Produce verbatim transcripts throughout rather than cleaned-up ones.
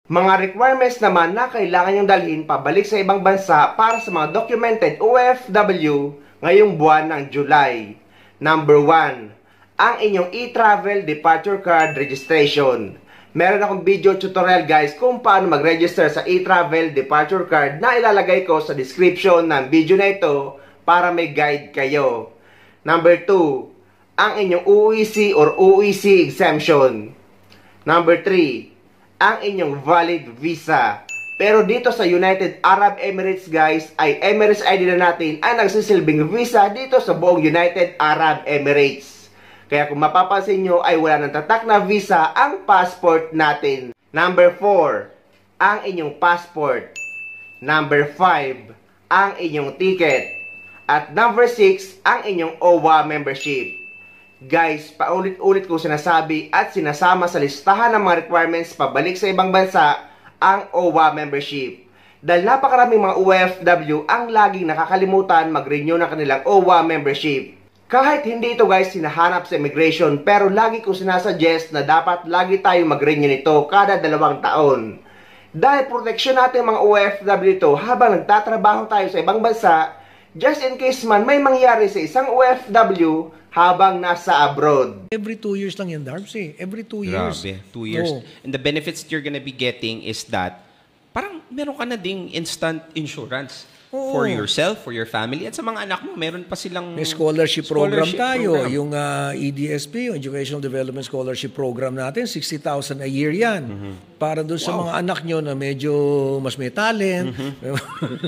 Mga requirements naman na kailangan yung dalhin pabalik sa ibang bansa para sa mga documented O F W ngayong buwan ng July. Number one, ang inyong e-travel departure card registration. Meron akong video tutorial guys kung paano mag-register sa e-travel departure card na ilalagay ko sa description ng video na ito para may guide kayo. Number two, ang inyong O E C or O E C exemption. Number three, ang inyong valid visa. Pero dito sa United Arab Emirates guys, ay Emirates I D na natin ang nagsisilbing visa dito sa buong United Arab Emirates. Kaya kung mapapansin nyo ay wala nang tatak na visa ang passport natin. Number four, ang inyong passport. Number five, ang inyong ticket. At number six, ang inyong O W A membership. Guys, paulit-ulit ko sinasabi at sinasama sa listahan ng mga requirements pabalik sa ibang bansa ang O W A membership. Dahil napakaraming mga O F W ang laging nakakalimutan mag-renew ng kanilang O W A membership. Kahit hindi ito guys sinahanap sa immigration, pero lagi ko sinasuggest na dapat lagi tayong mag-renew nito kada dalawang taon. Dahil proteksyon natin mga O F W ito habang nagtatrabaho tayo sa ibang bansa, just in case man may mangyari sa isang O F W habang nasa abroad. Every two years lang yan, Darbs eh. Every two years. Grabe, two years. Oh. And the benefits you're gonna be getting is that parang meron ka na ding instant insurance Oo. for yourself, for your family, at sa mga anak mo, meron pa silang May scholarship program scholarship tayo. program. Yung uh, E D S P, yung Educational Development Scholarship Program natin, sixty thousand a year yan. Mm-hmm. Para doon sa Wow. mga anak nyo na medyo mas may talent. Mm-hmm.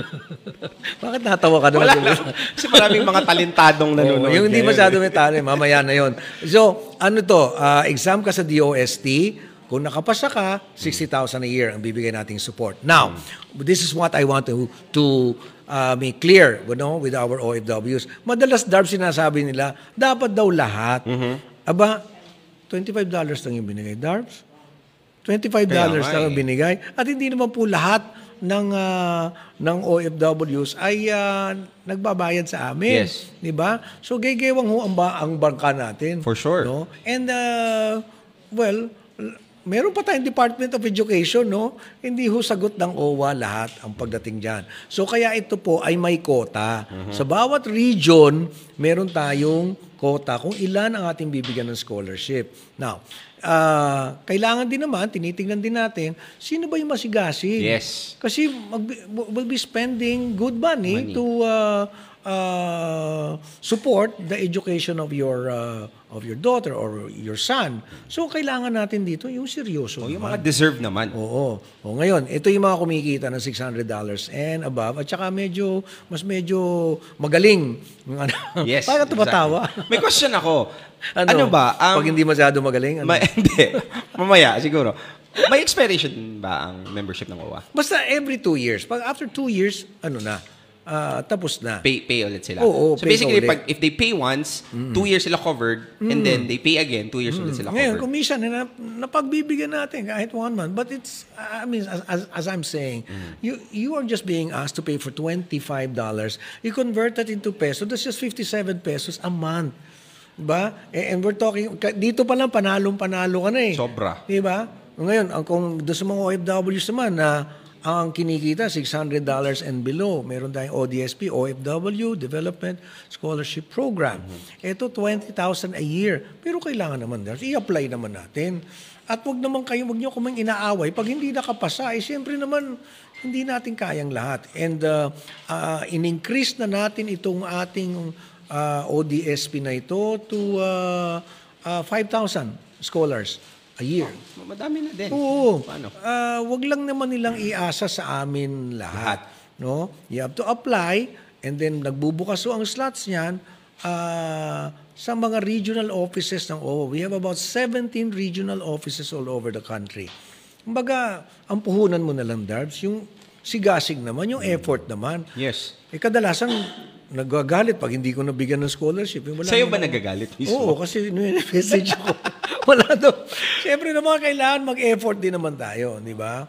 Bakit natawa ka Wala naman? lang. Kasi maraming mga talentadong nanonood. Oo, yung hindi ngayon, masyado eh. may talent, mamaya na yon. So, ano to, uh, exam ka sa D O S T, kung nakapasa ka, sixty thousand a year ang bibigay nating support. Now, this is what I want to to uh, make clear, you know, with our O F Ws. Madalas, Darbs, sinasabi nila, dapat daw lahat. Mm-hmm. Aba, twenty-five dollars lang yung binigay, Darbs. twenty-five dollars Kaya nga lang ang eh. binigay. At hindi naman po lahat ng uh, ng O F Ws ay uh, nagbabayad sa amin, Yes. 'di ba? So gaygewang ho ang, ba, ang bangka natin. For sure. No? And uh, well, meron pa tayong Department of Education, no? Hindi ho sagot ng O W A lahat ang pagdating diyan. So kaya ito po ay may quota. Sa bawat region, meron tayong quota kung ilan ang ating bibigyan ng scholarship. Now, uh, kailangan din naman, tinitingnan din natin, sino ba yung masigasig? Yes. Kasi mag, we'll be spending good money, Money. to uh, uh, support the education of your uh, of your daughter or your son. So, kailangan natin dito yung seryoso. O, yung naman. mga deserve naman. Oo. O ngayon, ito yung mga kumikita ng six hundred dollars and above. At saka medyo, mas medyo magaling. Yung ano, Yes. Para tumatawa. Exactly. May question ako. Ano, ba? Um, Pag hindi masyado magaling? Ano? ma- hindi. Mamaya, siguro. May expiration ba ang membership ng O W A? Basta every two years. Pag after two years, ano na, ah, tapos na. Pay, pay ulit sila. Oo, so pay basically, ka ulit. pag, if they pay once, two years sila covered, and then they pay again, two years ulit sila Ngayon, covered. kung minsan, na, napagbibigyan natin kahit one month. But it's, I mean, as, as, as I'm saying, you you are just being asked to pay for twenty-five dollars. You convert that into peso, that's just fifty-seven pesos a month. Diba? Eh, And we're talking, dito pa lang, panalong-panalo ka na eh. Sobra. Diba? Ngayon, ang, kung doon sa mga O F Ws naman na ang kinikita, six hundred dollars and below. Meron tayong O D S P, O F W, Development Scholarship Program. Ito, twenty thousand a year. Pero kailangan naman, i-apply naman natin. At wag naman kayo, wag nyo kumang inaaway. Pag hindi nakapasa, eh, siyempre naman, hindi natin kayang lahat. And uh, uh, in-increase na natin itong ating uh, O D S P na ito to uh, uh, five thousand scholars a year. Madami na din. Oo. Paano? Ah, wag lang naman nilang iasa sa amin lahat. No? You have to apply and then nagbubukas so ang slots niyan ah, sa mga regional offices ng O W A. We have about seventeen regional offices all over the country. Kumbaga, ang puhunan mo na lang, Darbs, yung sigasig naman, yung effort naman. Yes. Eh, kadalasan, nagagalit pag hindi ko nabigyan ng scholarship. Yung wala Sa'yo ba naman- nagagalit mismo? Oo, kasi message ako. Wala daw. Siyempre naman, kailangan mag-effort din naman tayo, di ba?